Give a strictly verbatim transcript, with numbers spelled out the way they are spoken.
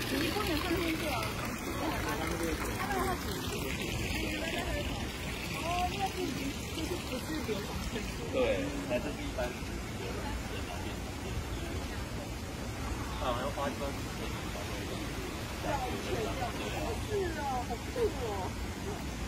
离公园更近去了。哦，那是就是不是流房车？ 对，那这是一般人方面。啊，要花砖。 是哦，好酷哦。